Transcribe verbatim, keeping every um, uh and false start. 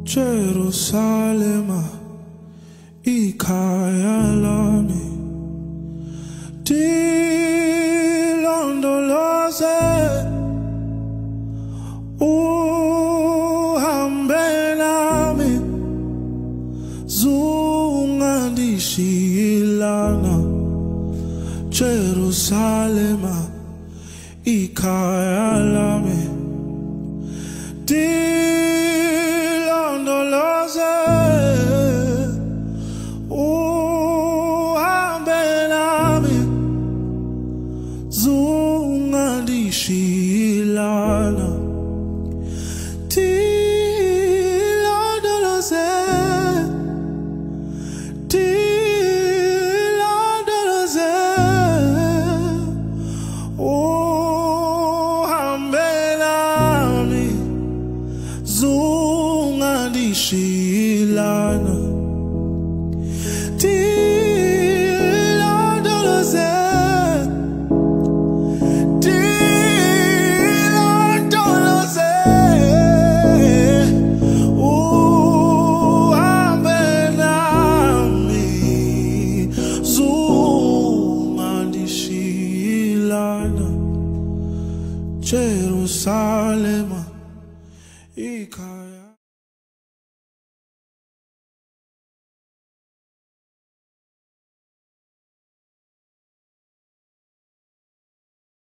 Jerusalema, Iqhawe lami, dilondoloze, uhambe nami, zungandishiyelana. Jerusalema, Iqhawe lami, dilondoloze, uhambe nami, zungandishiyelana. Dilondoloze, dilondoloze, uhambe nami, zungandishiyelana. Dilondoloze, dilondoloze, uhambe nami, zungandishiyelana. Jerusalema, Iqhawe.